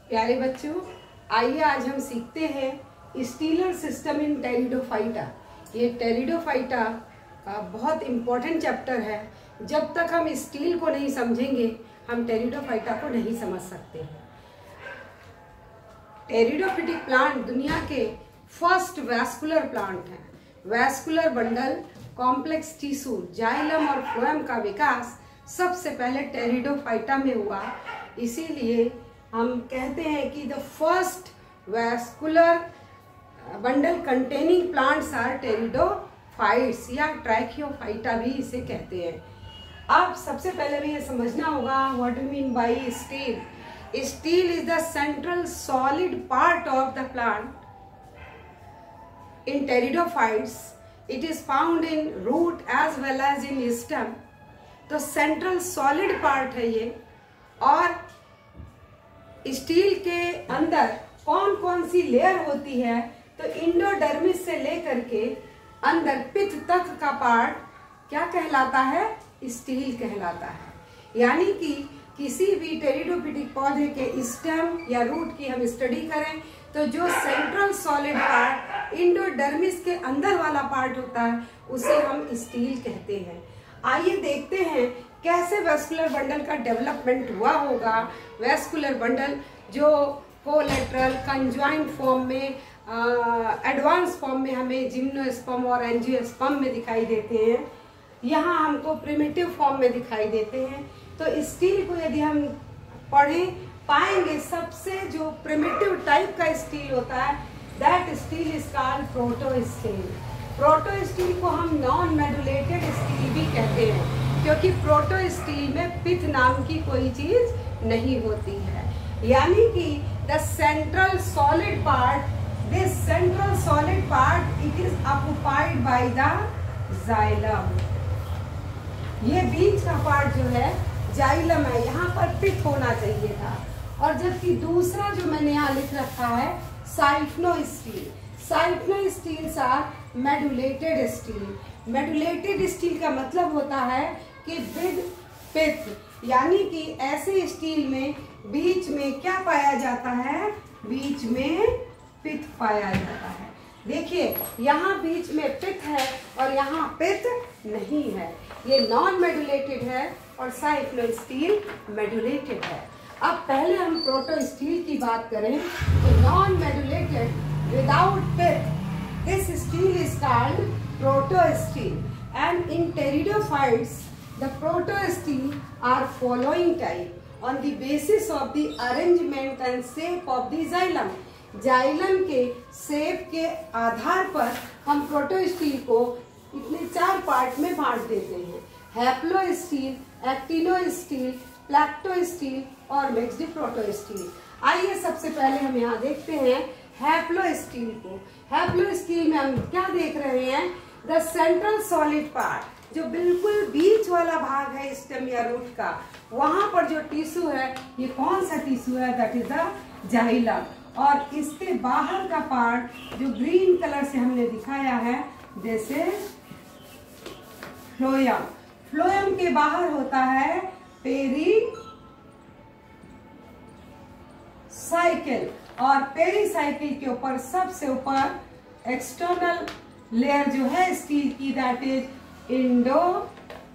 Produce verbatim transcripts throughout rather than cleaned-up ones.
प्यारे बच्चों, आइए आज हम सीखते हैं स्टीलर सिस्टम इन टेरिडोफाइटा। ये टेरिडोफाइटा का बहुत इम्पोर्टेंट चैप्टर है। जब तक हम स्टील को नहीं समझेंगे हम टेरिडोफाइटा को नहीं समझ सकते हैं। टेरिडोफिटिक प्लांट दुनिया के फर्स्ट वैस्कुलर प्लांट हैं। Vascular bundle, complex tissue, xylem और फ्लोएम का विकास सबसे पहले टेरिडोफाइटा में हुआ। इसीलिए हम कहते हैं कि the first vascular bundle containing plants are pteridophytes या ट्रैकियोफाइटा भी इसे कहते हैं। अब सबसे पहले भी ये समझना होगा what do mean by stele. Stele is the central solid part of the plant in pteridophytes. It is found in root as well as in stem. तो सेंट्रल सॉलिड पार्ट है ये। और स्टील के अंदर कौन कौन सी लेयर होती है, तो इंडोडर्मिस से लेकर के अंदर पित्त तक का पार्ट क्या कहलाता है? स्टील कहलाता है। यानी कि किसी भी टेरिडोफिटिक पौधे के स्टेम या रूट की हम स्टडी करें तो जो सेंट्रल सॉलिड पार्ट इंडोडर्मिस के अंदर वाला पार्ट होता है उसे हम स्टील कहते हैं। आइए देखते हैं कैसे वैस्कुलर बंडल का डेवलपमेंट हुआ होगा। वैस्कुलर बंडल जो कोलेटरल कंजॉइंट फॉर्म में, एडवांस फॉर्म में हमें जिम्नोस्पर्म और एंजियोस्पर्म में दिखाई देते हैं, यहाँ हमको प्रिमिटिव फॉर्म में दिखाई देते हैं। तो स्टील को यदि हम पढ़ें पाएंगे सबसे जो प्रिमिटिव टाइप का स्टील होता है that stele is called protostele. Protostele को हम नॉन मेडुलेटेड स्टील भी कहते हैं क्योंकि प्रोटो स्टील में पित्त नाम की कोई चीज नहीं होती है। यानी कि the central solid part, this central solid part it is occupied by the xylem. ये बीच का पार्ट जो है जाइलम है, यहाँ पर पित्त होना चाहिए था। और जबकि दूसरा जो मैंने यहाँ लिख रखा है siphonostele. Siphonosteles are medullated stele. Medullated stele का मतलब होता है कि विद पित्त, यानी कि ऐसे स्टील में बीच में क्या पाया जाता है? बीच में पित्त पाया जाता है। देखिए यहाँ बीच में पित्त है और यहाँ पित्त नहीं है। ये नॉन मेडुलेटेड है और साइक्लो स्टील मेडुलेटेड है। अब पहले हम प्रोटो स्टील की बात करें तो non medullated without pith, this stele is called protostele. And in pteridophytes the proto steel are following type on the basis of the arrangement and shape of the xylem। Xylem के shape के आधार पर हम proto steel को इतने चार part में बांट देते हैं: haplostele, actinostele, plectostele और मिक्स्ड प्रोटो स्टील। आइए सबसे पहले हम यहाँ देखते हैं हैप्लो स्टील को। हैप्लो स्टील में हम क्या देख रहे हैं? द सेंट्रल सॉलिड पार्ट, जो बिल्कुल बीच वाला भाग है स्टेम या रूट का, वहां पर जो टिश्यू है ये कौन सा टिश्यू है? That is the xylem. और इसके बाहर का पार्ट जो ग्रीन कलर से हमने दिखाया है जैसे फ्लोएम। फ्लोएम के बाहर होता है पेरी साइकिल और पेरी साइकिल के ऊपर सबसे ऊपर एक्सटर्नल लेयर जो है स्टील की दैट इज इंडोडर्मिस।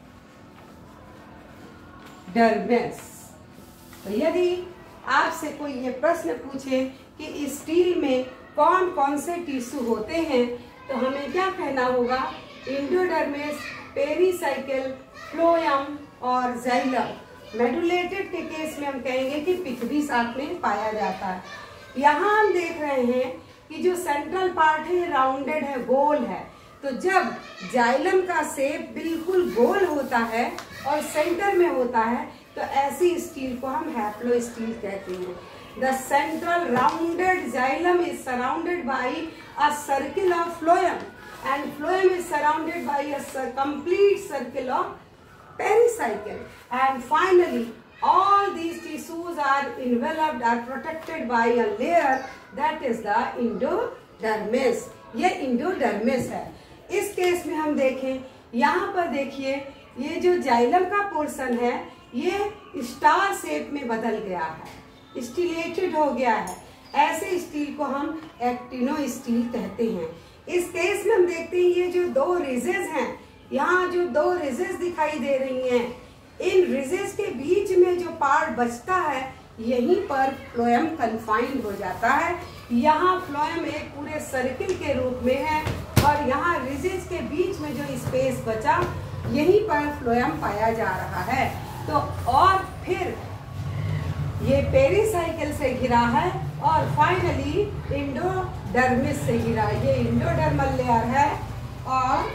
तो यदि आपसे कोई ये प्रश्न पूछे कि स्टील में कौन कौन से टिश्यू होते हैं तो हमें क्या कहना होगा? इंडोडर्मिस, पेरीसाइकिल, फ्लोएम और जाइलम। मेडुलेटेड के केस में हम कहेंगे कि पित्त भी साथ में पाया जाता है। यहाँ हम देख रहे हैं कि जो सेंट्रल पार्ट है राउंडेड है, गोल है। तो जब जाइलम का शेप बिल्कुल गोल होता है और सेंटर में होता है तो ऐसी स्टील को हम हैप्लो स्टील कहते हैं। The central rounded xylem is surrounded by a circle of phloem and phloem is surrounded by a complete circle of pericycle. And finally all these tissues are enveloped, are protected by a layer that is the endodermis। ये endodermis है। इस case में हम देखें, यहाँ पर देखिए ये जो जाइलम का पोर्शन है ये स्टार शेप में बदल गया है। स्टीलेटेड हो गया है, ऐसे स्टील को हम एक्टिनो स्टील कहते हैं। इस केस में हम देखते हैं ये जो दो रिजेस हैं, यहाँ जो दो रिजेस दिखाई दे रही हैं, इन रिजेस के बीच में जो पार्ट बचता है यहीं पर फ्लोएम कन्फाइंड हो जाता है। यहाँ फ्लोएम एक पूरे सर्किल के रूप में है और यहाँ रिजेस के बीच में जो स्पेस बचा यहीं पर फ्लोएम पाया जा रहा है। तो और फिर ये पेरिसाइकिल से घिरा है और फाइनली इंडोडर्मिस से घिरा। ये इंडोडर्मल लेयर है और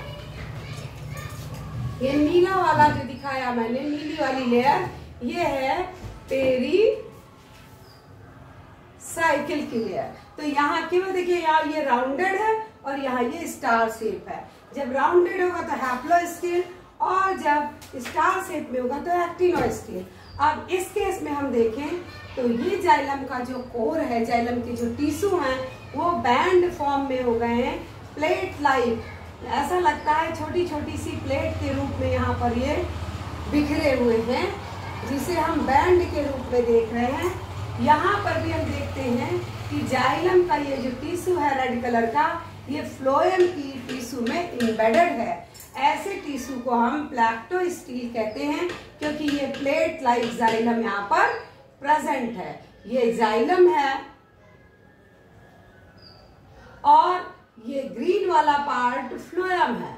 ये नीला वाला जो दिखाया मैंने, नीली वाली लेयर, ये है पेरी साइकिल की लेयर। तो यहाँ क्यों देखिए, यहाँ ये राउंडेड है और यहाँ ये स्टार शेप है। जब राउंडेड होगा तो हैप्लोस्टील और जब स्टार शेप में होगा तो एक्टिनोस्टील। अब इस केस में हम देखें तो ये जाइलम का जो कोर है, जाइलम के जो टिश्यू हैं वो बैंड फॉर्म में हो गए हैं, प्लेट लाइक। ऐसा लगता है छोटी छोटी सी प्लेट के रूप में यहाँ पर ये बिखरे हुए हैं, जिसे हम बैंड के रूप में देख रहे हैं। यहाँ पर भी हम देखते हैं कि जाइलम का ये जो टिश्यू है रेड कलर का, ये फ्लोएम की टिश्यू में इम्बेडेड है। ऐसे टिश्यू को हम प्लैक्टोस्टील कहते हैं क्योंकि ये प्लेट लाइक जाइलम यहाँ पर प्रेजेंट है। ये जाइलम है और ये ग्रीन वाला पार्ट फ्लोएम है।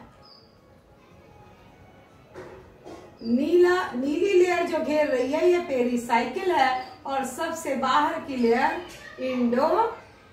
नीला नीली लेयर जो घेर रही है ये पेरिसाइकिल है और सबसे बाहर की लेयर इंडोडर्मिस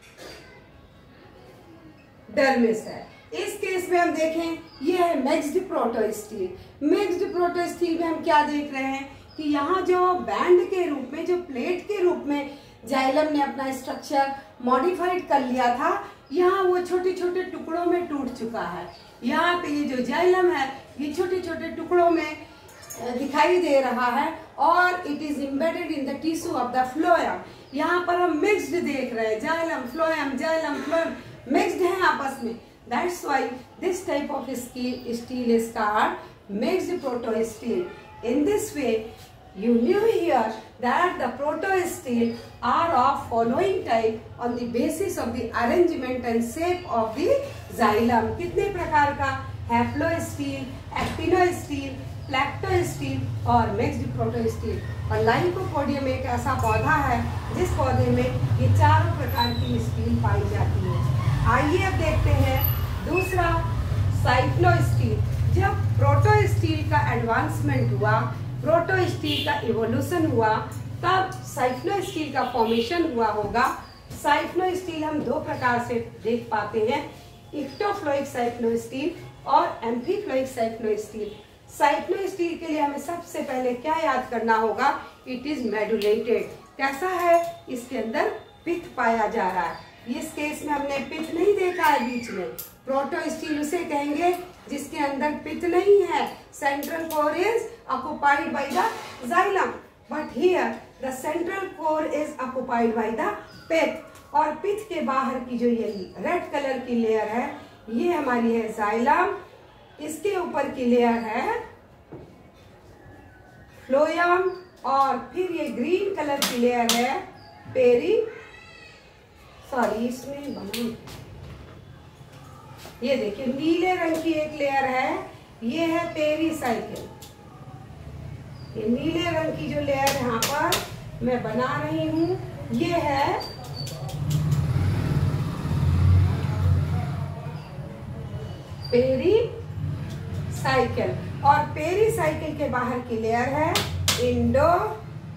है। इस केस में हम देखें ये है मिक्स्ड प्रोटोस्टील। मिक्स्ड प्रोटोस्टील में हम क्या देख रहे हैं कि यहाँ जो बैंड के रूप में, जो प्लेट के रूप में जाइलम ने अपना स्ट्रक्चर मॉडिफाइड कर लिया था, यहाँ वो छोटे छोटे टुकड़ों में टूट चुका है। यहाँ पे ये जो जाइलम है ये छोटे छोटे टुकड़ों में दिखाई दे रहा है और it is embedded in the tissue of the phloem. यहाँ पर हम मिक्स्ड देख रहे हैं, xylem phloem, xylem phloem mixed है आपस में। That's why this type of stele stele is called mixed protostele. In this way you knew here that the protosteel are of following type on the basis of the arrangement and shape of the xylem। कितने प्रकार का? हैप्लोस्टील, एक्टिनोस्टील, प्लैक्टोस्टील और mixed protostele. और lycopodium एक ऐसा पौधा है जिस पौधे में ये चारों प्रकार की स्टील पाई जाती है। आइए अब देखते हैं दूसरा, साइक्लोस्टील। जब प्रोटोस्टील का एडवांसमेंट हुआ, प्रोटोस्टील का इवोल्यूशन हुआ, तब साइक्लोस्टील का फॉर्मेशन हुआ होगा। साइक्लोस्टील हम दो प्रकार से देख पाते हैं, इक्टोफ्लोइक साइक्लोस्टील और एम्फीफ्लोइक साइक्लोस्टील। साइक्लोस्टील के लिए हमें सबसे पहले क्या याद करना होगा? It is medullated. कैसा है? इसके अंदर पित्त पाया जा रहा है। इस केस में हमने पित्त नहीं देखा है बीच में। प्रोटोस्टील उसे कहेंगे जिसके अंदर पित्त नहीं है। Central core is occupied by the xylem, but here the central core is occupied by the pith। और पित्त के बाहर की जो ये रेड कलर की लेयर है ये हमारी है जाइलम, इसके ऊपर की लेयर है फ्लोएम और फिर ये ग्रीन कलर की लेयर है पेरी सॉरी इसमें बना ये देखिए नीले रंग की एक लेयर है, ये है पेरिसाइकिल। ये नीले रंग की जो लेयर यहाँ पर मैं बना रही हूँ ये है पेरिसाइकिल और पेरिसाइकिल के बाहर की लेयर है इंडोडर्मिस।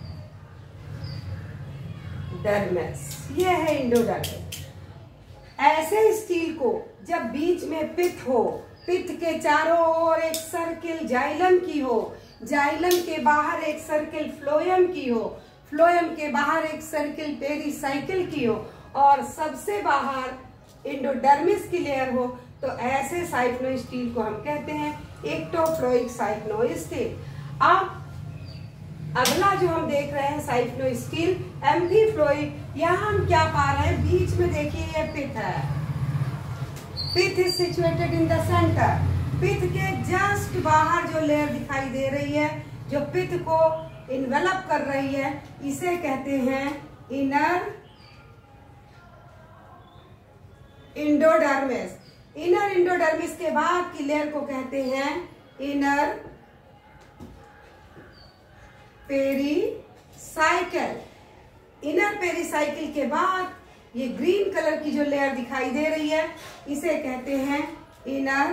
ये है इंडोडर्मिस। ऐसे स्टील को जब बीच में पित्त हो, पित्त के चारों ओर एक सर्किल जाइलम की हो, जाइलम के बाहर एक सर्किल फ्लोएम की हो, फ्लोएम के बाहर एक सर्किल पेरिसाइकिल की हो और सबसे बाहर इंडोडर्मिस की लेयर हो, तो ऐसे साइक्लोस्टील को हम कहते हैं एक्टोफ्लोइक साइक्लोस्टील। अब अगला जो हम देख रहे हैं साइक्लोस्टील एम्फीफ्लोइक। यहाँ हम क्या पा रहे हैं? बीच में देखिए ये पित्त है, pith is situated in the centre. Pith के जस्ट बाहर जो लेयर दिखाई दे रही है जो पित्त को इन्वेलप कर रही है इसे कहते हैं इनर इंडोडर्मिस। इनर इंडोडर्मिस के बाद की लेयर को कहते हैं इनर पेरीसाइकिल। इनर पेरीसाइकिल के बाद ये ग्रीन कलर की जो लेयर दिखाई दे रही है इसे कहते हैं इनर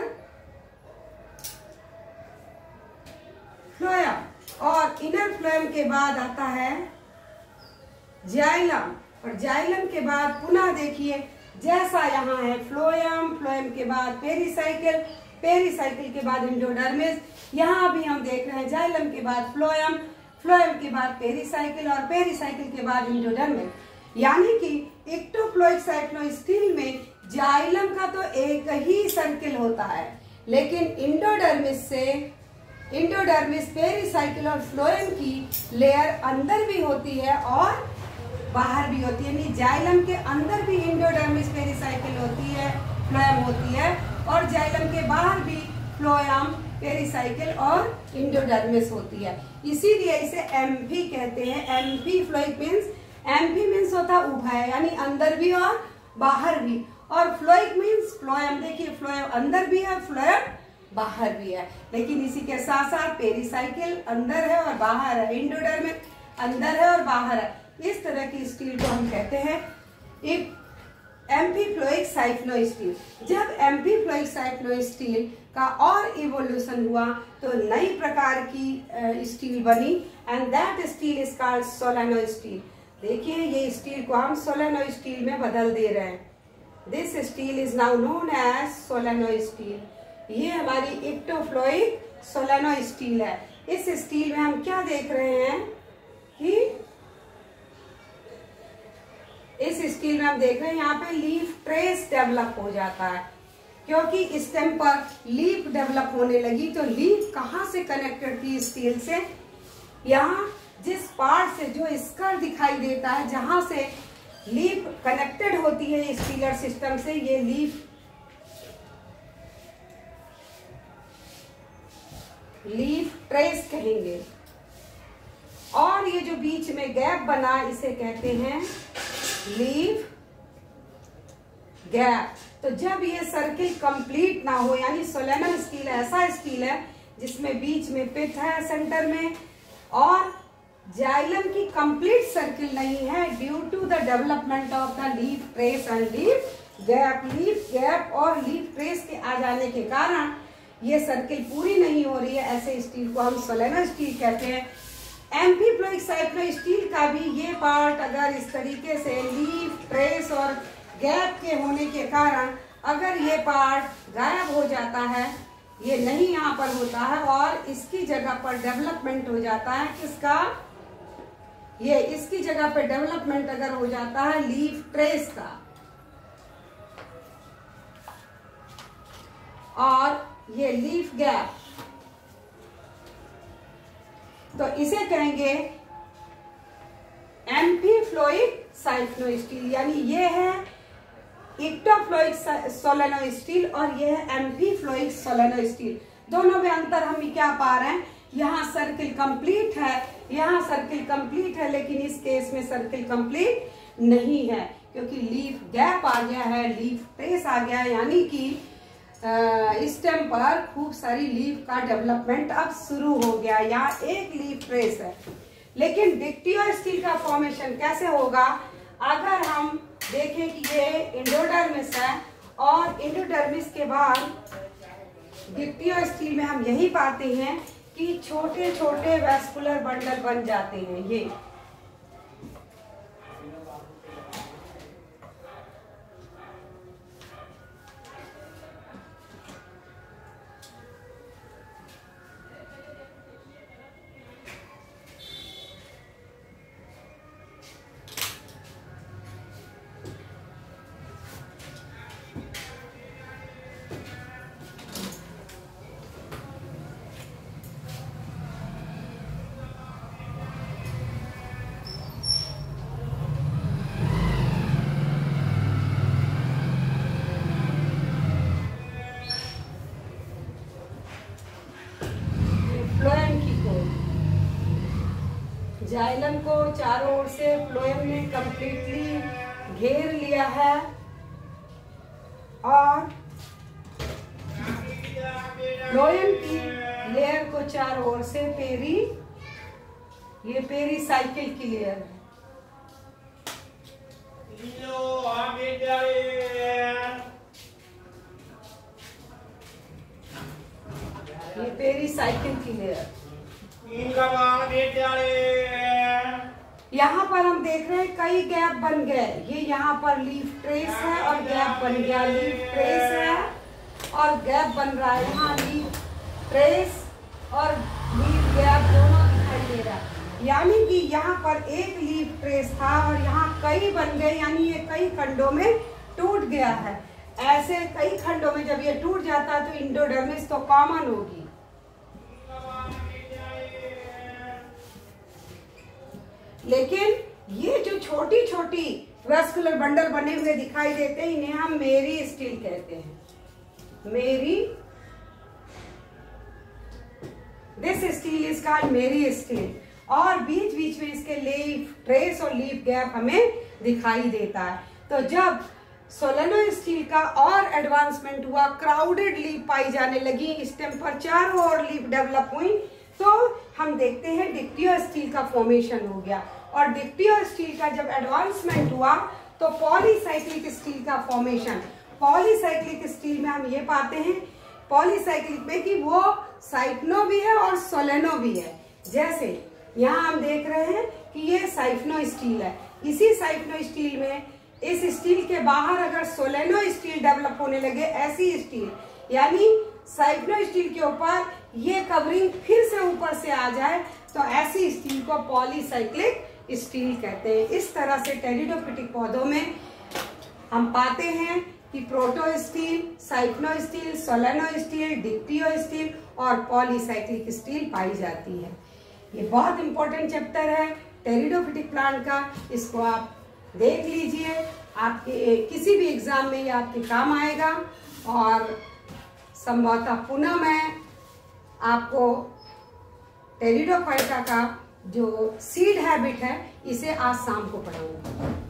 फ्लोएम। और इनर फ्लोएम के बाद आता है जाइलम। और जाइलम के बाद पुनः देखिए जैसा यहाँ है फ्लोएम, फ्लोएम के बाद पेरीसाइकिल, पेरीसाइकिल के बाद इंडोडर्मिस, यहाँ भी हम देख रहे हैं जाइलम के बाद फ्लोएम, फ्लोएम के बाद पेरीसाइकिल और पेरीसाइकिल के बाद इंडोडर्मिस। यानी कि इक्टोफ्लोइक साइक्लोस्टील में जाइलम का तो एक ही सर्किल होता है, लेकिन इंडोडर्मिस से इंडोडर्मिस, पेरीसाइकिल और फ्लोएम की लेयर अंदर भी होती है और बाहर भी होती है। यानी जाइलम के अंदर भी इंडोडर्मिस पेरीसाइकिल होती है, फ्लोएम होती है, और जाइलम के बाहर भी फ्लोएम, पेरीसाइकिल और इंडोडर्मिस होती है। इसीलिए इसे एम्फी कहते हैं। Amphiphloic means, amphi means होता है उभय, यानी अंदर भी और बाहर भी, और फ्लोइक मीन्स फ्लोएम। देखिए फ्लोएम अंदर भी है, फ्लोएम बाहर भी है, लेकिन इसी के साथ साथ पेरीसाइकिल अंदर है और बाहर है, इंडोडर्मिस अंदर है और बाहर है। इस तरह की स्टील को हम कहते हैं एक एम्फीफ्लोइक साइक्लोस्टील। जब एम्फीफ्लोइक साइक्लोस्टील का और इवोल्यूशन हुआ तो नई प्रकार की स्टील बनी, and that stele is called solenostele. देखिए ये स्टील को हम सोलेनो स्टील में बदल दे रहे हैं। This stele is now known as solenostele. ये हमारी इक्टोफ्लोइक सोलेनो स्टील है। इस स्टील में हम क्या देख रहे हैं कि इस स्टील में हम देख रहे हैं यहाँ पे लीफ ट्रेस डेवलप हो जाता है, क्योंकि स्टेम पर लीफ डेवलप होने लगी। तो लीफ कहाँ से कनेक्टेड थी स्टील से? यहाँ जिस पार्ट से जो स्कर दिखाई देता है, जहां से लीफ कनेक्टेड होती है स्टीलर सिस्टम से, ये लीफ लीफ ट्रेस कहेंगे। और ये जो बीच में गैप बना इसे कहते हैं लीफ गैप। तो जब ये सर्किल कंप्लीट ना हो, यानी सोलेनो स्टील ऐसा स्टील है जिसमें बीच में पिट है सेंटर में, और जाइलम की कंप्लीट सर्किल नहीं है due to the development of the leaf trace and leaf gap. Leaf gap और लीफ ट्रेस के आ जाने के कारण ये सर्किल पूरी नहीं हो रही है, ऐसे स्टील को हम सोलेनो स्टील कहते हैं। एम्फीफ्लोइक साइक्लोस्टील का भी ये पार्ट अगर इस तरीके से लीफ ट्रेस और गैप के होने के कारण अगर ये पार्ट गायब हो जाता है, ये नहीं यहाँ पर होता है, और इसकी जगह पर डेवलपमेंट हो जाता है किसका? ये इसकी जगह पर डेवलपमेंट अगर हो जाता है लीफ ट्रेस का, और ये लीफ गैप, तो इसे कहेंगे एम्फीफ्लोइक साइक्लोस्टील। यानी ये है इक्टोफ्लोइक सोलेनो स्टील और ये है एम्फीफ्लोइक सोलेनो स्टील। दोनों में अंतर हम क्या पा रहे हैं? यहाँ सर्किल कंप्लीट है, यहाँ सर्किल कंप्लीट है, लेकिन इस केस में सर्किल कंप्लीट नहीं है क्योंकि लीफ गैप आ गया है, लीफ ट्रेस आ गया है, यानी कि स्टेम पर खूब सारी लीफ का डेवलपमेंट अब शुरू हो गया। यहाँ एक लीफ ट्रेस है, लेकिन डिक्टियो स्टील का फॉर्मेशन कैसे होगा? अगर हम देखें कि ये इंडोडर्मिस है और इंडोडर्मिस के बाद डिक्टियो स्टील में हम यही पाते हैं कि छोटे छोटे वैस्कुलर बंडल बन जाते हैं। ये जाइलम को चारों ओर से फ्लोएम ने कंप्लीटली घेर लिया है और फ्लोएम की लेयर को चारों ओर से पेरी, ये पेरी साइकिल की लेयर है। ये पेरी साइकिल की लेयर। यहाँ पर हम देख रहे हैं कई गैप बन गए। ये यहाँ पर लीफ ट्रेस है और गैप बन गया, लीफ ट्रेस है और गैप बन रहा है। यहाँ लीफ ट्रेस और लीफ गैप दोनों दिखाई दे रहा है। यानी कि यहाँ पर एक लीफ ट्रेस था और यहाँ कई बन गए, यानी ये कई खंडों में टूट गया है। ऐसे कई खंडों में जब ये टूट जाता है तो इंडोडर्मिस तो कॉमन होगी। लेकिन ये जो छोटी छोटी वेस्कुलर बंडल बने हुए दिखाई देते हैं, इन्हें हम मेरी स्टील कहते हैं। Meri, this stele is called meristele. और बीच बीच में इसके लीफ ट्रेस और लीफ गैप हमें दिखाई देता है। तो जब सोलेनो स्टील का और एडवांसमेंट हुआ, क्राउडेड लीफ पाई जाने लगी, स्टेम पर चारों ओर लीफ डेवलप हुई, तो हम देखते हैं डिक्टियो स्टील का फॉर्मेशन हो गया। और डिक्टियो स्टील का जब एडवांसमेंट हुआ तो पॉलीसाइक्लिक स्टील का फॉर्मेशन। पॉलीसाइक्लिक स्टील में हम ये पाते हैं पॉलीसाइक्लिक में कि वो साइक्नो भी है और सोलेनो भी है। जैसे यहाँ हम देख रहे हैं कि ये साइक्नो स्टील है। इसी साइक्नो स्टील में, इस स्टील के बाहर अगर सोलेनो स्टील डेवलप होने लगे, ऐसी स्टील, यानी साइक्नो स्टील के ऊपर ये कवरिंग फिर से ऊपर से आ जाए, तो ऐसी स्टील को पॉलीसाइक्लिक स्टील कहते हैं। इस तरह से टेरिडोफिटिक पौधों में हम पाते हैं कि प्रोटो स्टील, साइक्नो stele, solenostele, dictyostele और पॉलीसाइक्लिक स्टील पाई जाती है। ये बहुत इंपॉर्टेंट चैप्टर है टेरिडोफिटिक प्लांट का। इसको आप देख लीजिए, आपके किसी भी एग्जाम में ये आपके काम आएगा। और संभवतः पुनः मैं आपको टेरिडोफाइटा का जो सीड हैबिट है, इसे आज शाम को पढ़ाऊंगा।